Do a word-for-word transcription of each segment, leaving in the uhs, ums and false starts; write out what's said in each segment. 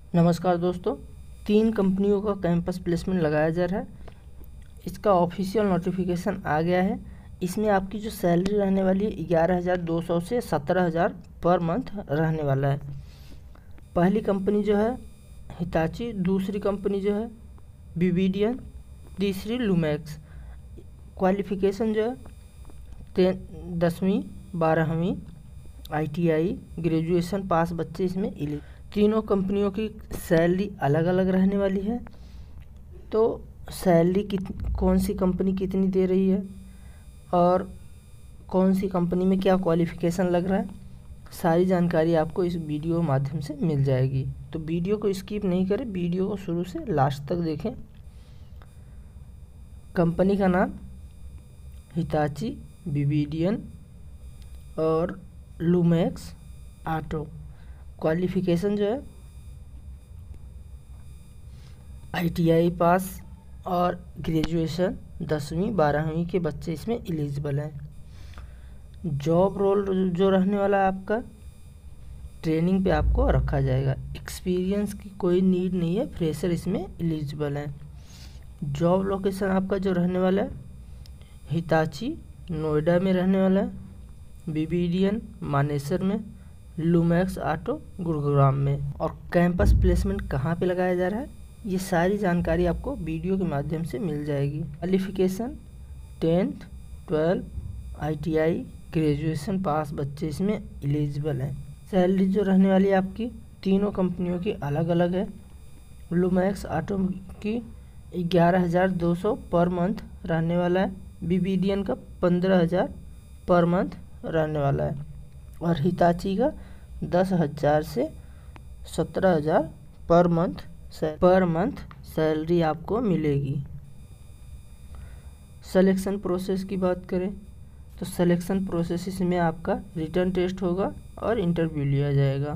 नमस्कार दोस्तों, तीन कंपनियों का कैंपस प्लेसमेंट लगाया जा रहा है। इसका ऑफिशियल नोटिफिकेशन आ गया है। इसमें आपकी जो सैलरी रहने वाली है ग्यारह हज़ार दो सौ से सत्रह हज़ार पर मंथ रहने वाला है। पहली कंपनी जो है हिताची, दूसरी कंपनी जो है विविडियन, तीसरी लूमैक्स। क्वालिफिकेशन जो है टेन दसवीं बारहवीं आईटीआई ग्रेजुएशन पास बच्चे इसमें एलिजिबल। तीनों कंपनियों की सैलरी अलग अलग रहने वाली है। तो सैलरी कित कौन सी कंपनी कितनी दे रही है और कौन सी कंपनी में क्या क्वालिफ़िकेशन लग रहा है, सारी जानकारी आपको इस वीडियो माध्यम से मिल जाएगी। तो वीडियो को स्किप नहीं करें, वीडियो को शुरू से लास्ट तक देखें। कंपनी का नाम हिताची, विविडियन और लूमैक्स ऑटो। क्वालिफ़िकेशन जो है आईटीआई पास और ग्रेजुएशन दसवीं बारहवीं के बच्चे इसमें एलिजिबल हैं। जॉब रोल जो रहने वाला है आपका, ट्रेनिंग पे आपको रखा जाएगा। एक्सपीरियंस की कोई नीड नहीं है, फ्रेशर इसमें एलिजिबल है। जॉब लोकेशन आपका जो रहने वाला है हिताची नोएडा में रहने वाला है, विविडियन मानेसर में, लूमैक्स ऑटो गुरुग्राम में। और कैंपस प्लेसमेंट कहाँ पे लगाया जा रहा है, ये सारी जानकारी आपको वीडियो के माध्यम से मिल जाएगी। Qualification tenth twelve ITI graduation pass बच्चे इसमें एलिजिबल हैं। सैलरी जो रहने वाली है आपकी तीनों कंपनियों की अलग अलग है। लूमैक्स ऑटो की ग्यारह हज़ार दो सौ पर मंथ रहने वाला है, विविडियन का पंद्रह हज़ार पर मंथ रहने वाला है और हिताची का दस हज़ार से सत्रह हज़ार per month per month salary आपको मिलेगी। सिलेक्शन प्रोसेस की बात करें तो सिलेक्शन प्रोसेस इसमें आपका रिटन टेस्ट होगा और इंटरव्यू लिया जाएगा।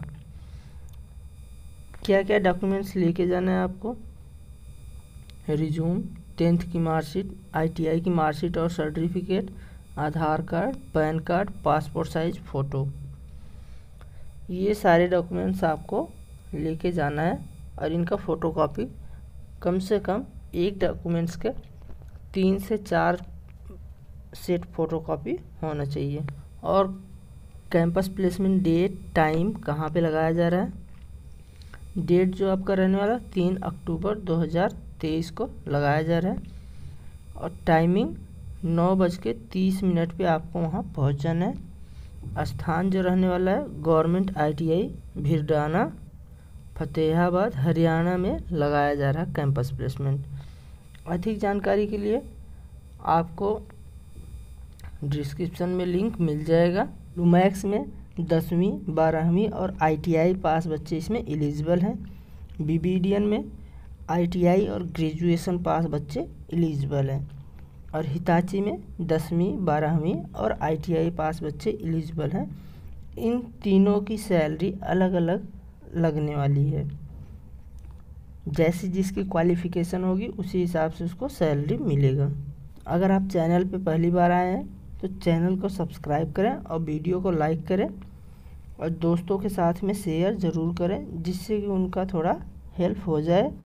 क्या क्या डॉक्यूमेंट्स लेके जाना है आपको, रिज्यूम, टेंथ की मार्कशीट, आईटीआई की मार्कशीट और certificate, Aadhaar card, PAN card, passport size photo, ये सारे डॉक्यूमेंट्स आपको लेके जाना है और इनका फ़ोटोकॉपी कम से कम एक डॉक्यूमेंट्स के तीन से चार सेट फ़ोटोकॉपी होना चाहिए। और कैंपस प्लेसमेंट डेट टाइम कहाँ पे लगाया जा रहा है, डेट जो आपका रहने वाला तीन अक्टूबर दो हज़ार तेईस को लगाया जा रहा है और टाइमिंग नौ बज के तीस मिनट पर आपको वहाँ पहुँच जाना है। स्थान जो रहने वाला है गवर्नमेंट आईटीआई भिरडाना फतेहाबाद हरियाणा में लगाया जा रहा है कैंपस प्लेसमेंट। अधिक जानकारी के लिए आपको डिस्क्रिप्शन में लिंक मिल जाएगा। लूमैक्स में दसवीं बारहवीं और आईटीआई पास बच्चे इसमें एलिजिबल हैं। विविडियन में आईटीआई और ग्रेजुएशन पास बच्चे एलिजिबल हैं और हिताची में दसवीं बारहवीं और आईटीआई पास बच्चे एलिजिबल हैं। इन तीनों की सैलरी अलग अलग लगने वाली है, जैसी जिसकी क्वालिफ़िकेशन होगी उसी हिसाब से उसको सैलरी मिलेगा। अगर आप चैनल पे पहली बार आए हैं तो चैनल को सब्सक्राइब करें और वीडियो को लाइक करें और दोस्तों के साथ में शेयर ज़रूर करें, जिससे कि उनका थोड़ा हेल्प हो जाए।